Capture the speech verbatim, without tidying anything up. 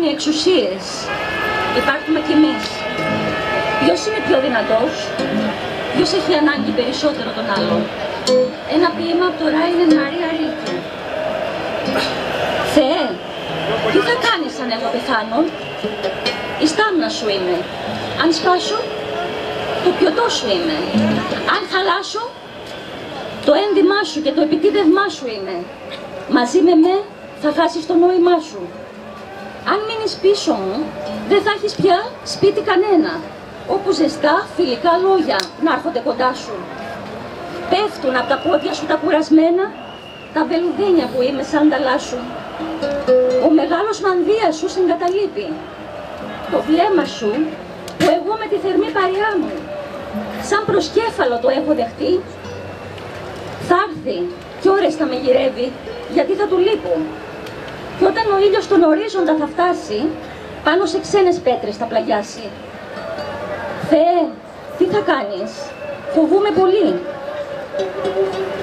οι εξουσίες, υπάρχουμε κι εμείς. Ποιος είναι πιο δυνατός, ποιος έχει ανάγκη περισσότερο τον άλλον. Ένα ποίημα από το Ράινερ Μαρία Ρίλκε. Θεέ, τι θα κάνεις αν εγώ πεθάνω? Η στάμνα σου είμαι. Αν σπάσω, το πιωτό σου είμαι. Αν χαλάσω, το ένδυμά σου και το επιτίδευμά σου είμαι. Μαζί με με θα χάσεις το νόημά σου. Αν μείνεις πίσω μου, δεν θα έχεις πια σπίτι κανένα, όπου ζεστά φιλικά λόγια να έρχονται κοντά σου. Πέφτουν από τα πόδια σου τα κουρασμένα, τα βελουδένια που είμαι σαν ταλά σου. Ο μεγάλος μανδύας σου συγκαταλείπει. Το βλέμμα σου που εγώ με τη θερμή παρειά μου, σαν προσκέφαλο το έχω δεχτεί, θα έρθει κι ώρες θα με γυρεύει, γιατί θα του λείπω. Και όταν ο ήλιος στον ορίζοντα θα φτάσει, πάνω σε ξένες πέτρες θα πλαγιάσει. Θεέ, τι θα κάνεις? Φοβούμαι πολύ.